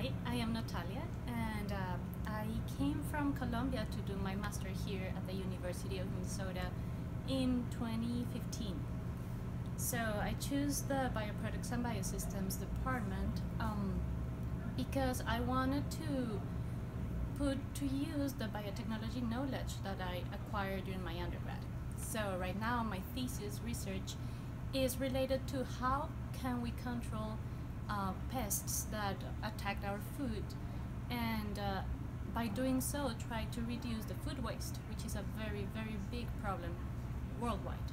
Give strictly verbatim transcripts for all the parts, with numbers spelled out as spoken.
Hi, I am Natalia, and uh, I came from Colombia to do my master here at the University of Minnesota in twenty fifteen. So I chose the Bioproducts and Biosystems department um, because I wanted to put to use the biotechnology knowledge that I acquired during my undergrad. So right now my thesis research is related to how can we control uh, pests that attack our food, and uh, by doing so try to reduce the food waste, which is a very very big problem worldwide.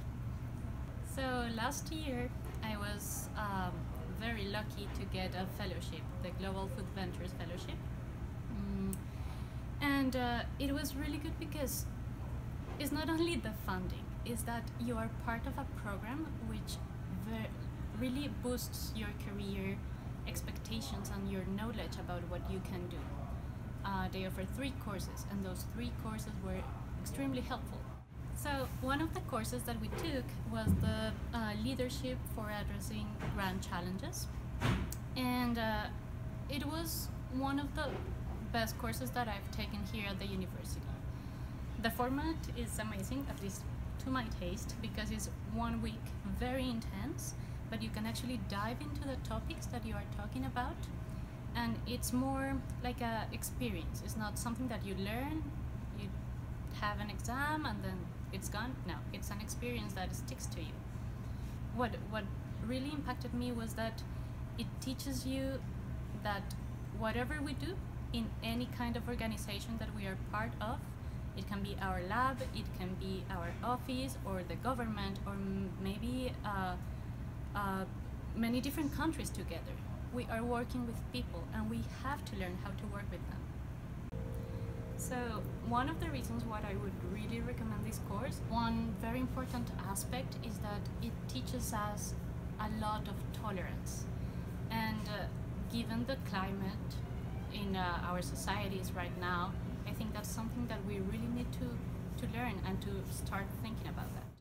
So last year I was um, very lucky to get a fellowship, the Global Food Ventures Fellowship. Mm, and uh, it was really good because it's not only the funding, is that you are part of a program which ver- really boosts your career expectations and your knowledge about what you can do. Uh, they offer three courses, and those three courses were extremely helpful. So one of the courses that we took was the uh, leadership for addressing grand challenges, and uh, it was one of the best courses that I've taken here at the university. The format is amazing, at least to my taste, because it's one week very intense, but you can actually dive into the topics that you are talking about, and it's more like a experience. It's not something that you learn, you have an exam and then it's gone. No, it's an experience that sticks to you. What what really impacted me was that it teaches you that whatever we do in any kind of organization that we are part of, it can be our lab, it can be our office or the government, or m- maybe uh, uh, many different countries together. We are working with people and we have to learn how to work with them. So one of the reasons why I would really recommend this course, one very important aspect is that it teaches us a lot of tolerance. And uh, given the climate in uh, our societies right now, I think that's something that we really need to, to learn and to start thinking about that.